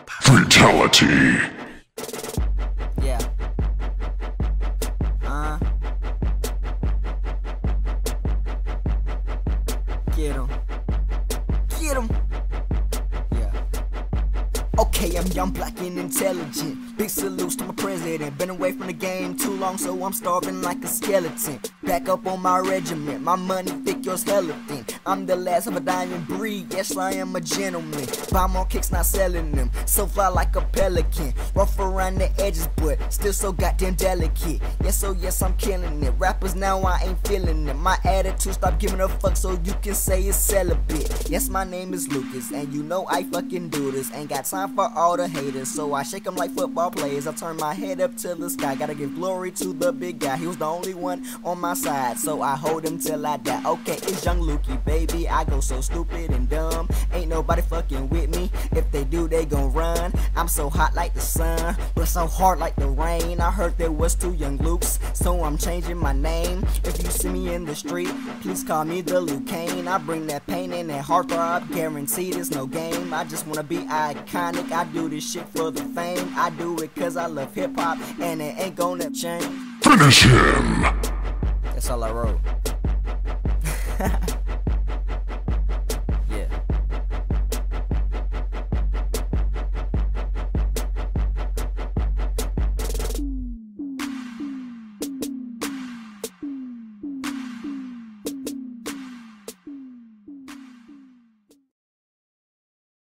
Fatality. Yeah. Get him. Get him. Yeah. Okay, I'm young, black, and intelligent. Big salutes to my president. Been away from the game too long, so I'm starving like a skeleton. Back up on my regiment. My money thick, yours hella thin. I'm the last of a diamond breed. Yes, I am a gentleman. Buy more kicks, not selling them. So fly like a pelican. Rough around the edges, but still so goddamn delicate. Yes, oh yes, I'm killing it. Rappers now, I ain't feeling it. My attitude, stop giving a fuck so you can say it's celibate. Yes, my name is Lucas, and you know I fucking do this. Ain't got time for all the haters, so I shake them like football players. I turn my head up to the sky. Gotta give glory to the big guy. He was the only one on my side, so I hold him till I die. Okay, it's young Lukey, baby. I go so stupid and dumb. Ain't nobody fucking with me. If they do, they gon' run. I'm so hot like the sun, but so hard like the rain. I heard there was 2 young Lukes, so I'm changing my name. If you see me in the street, please call me the Luke Kane. I bring that pain and that heartthrob, guaranteed it's no game. I just wanna be iconic. I do this shit for the fame. I do it cause I love hip hop, and it ain't gonna change. Finish him. That's all I wrote.